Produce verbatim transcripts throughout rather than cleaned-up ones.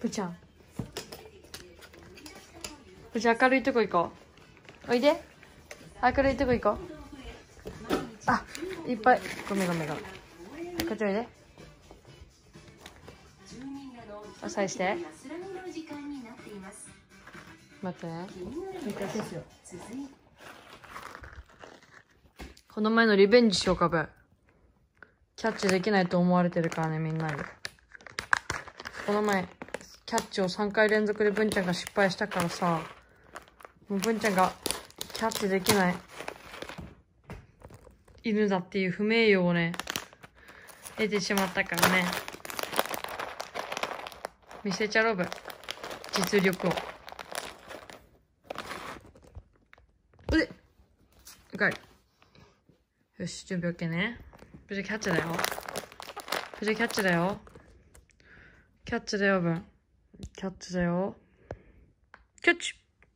ぶちゃん。ぶちゃん明るいとこ行こう。おいで。明るいとこ行こう。あ、いっぱい。ごめんごめんごめん。こっちおいで。押さえして。待ってね。この前のリベンジしようかぶ。キャッチできないと思われてるからね、みんなに。この前、キャッチをさんかい連続で文ちゃんが失敗したからさ、もう文ちゃんがキャッチできない犬だっていう不名誉をね、得てしまったからね。見せちゃろぶ。実力を。うでっかい。よし、準備 OK ね。無事キャッチだよ。無事キャッチだよ。キャッチだよ、ぶん。キャッチだよ。キャッチ。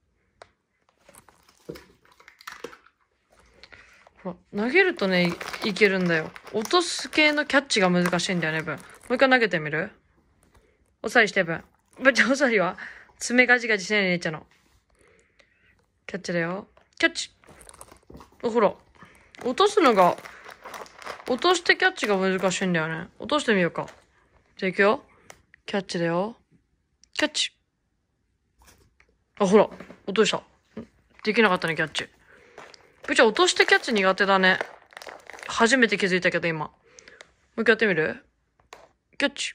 ほら、投げるとね、い, いけるんだよ。落とす系のキャッチが難しいんだよね、ぶん。もう一回投げてみる？おさりして、ぶん。ぶんちゃん、おさりは爪ガジガジしないでねえちゃの。キャッチだよ。キャッチ。お、ほら。落とすのが、落としてキャッチが難しいんだよね。落としてみようか。じゃあ行くよ。キャッチだよ。キャッチ。あ、ほら。落とした。できなかったね、キャッチ。ぶっちゃん、落としてキャッチ苦手だね。初めて気づいたけど、今。もう一回やってみる？キャッチ。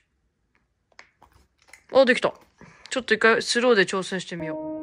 あ、できた。ちょっと一回スローで挑戦してみよう。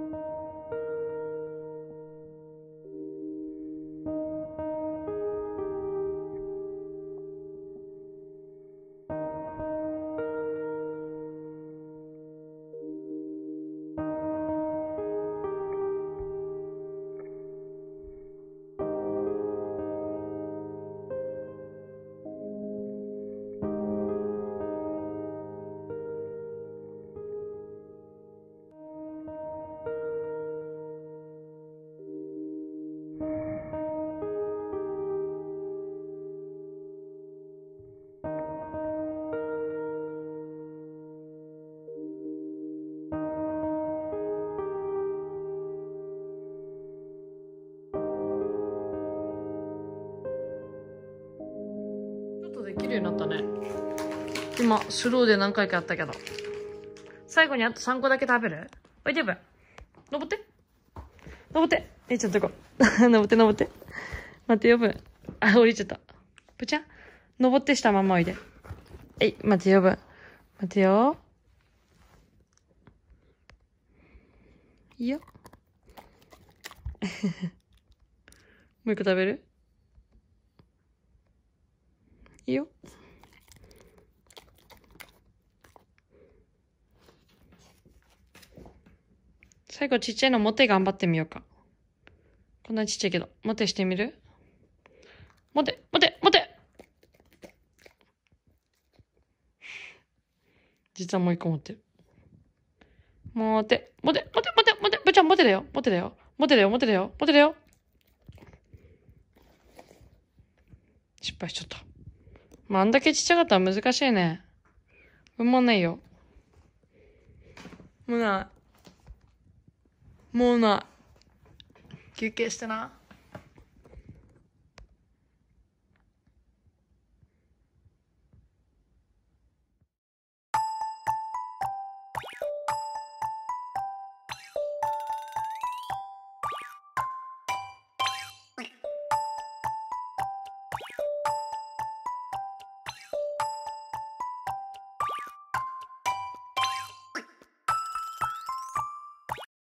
できるようになったね。今、スローで何回かやったけど。最後にあとさんこだけ食べる？おいでぶん。登って。登って。え、ちょっとこう。登って登って。待ってよぶん。あ、降りちゃった。ぶちゃん登ってしたままおいで。えい、待ってよぶん。待ってよ。いいよ。もう一個食べる？いいよ。最後ちっちゃいのモテ頑張ってみようか。こんなちっちゃいけど。モテしてみる？モテ、モテ、モテ！実はもう一個持ってる。モテ、モテ、モテ、モテ、モテ、ぶちゃんモテだよ。モテだよ。モテだよ、モテだよ、モテだよ。失敗しちゃった。まあ、あんだけちっちゃかったら難しいね。うんもないよ。もうない。もうない。休憩してな。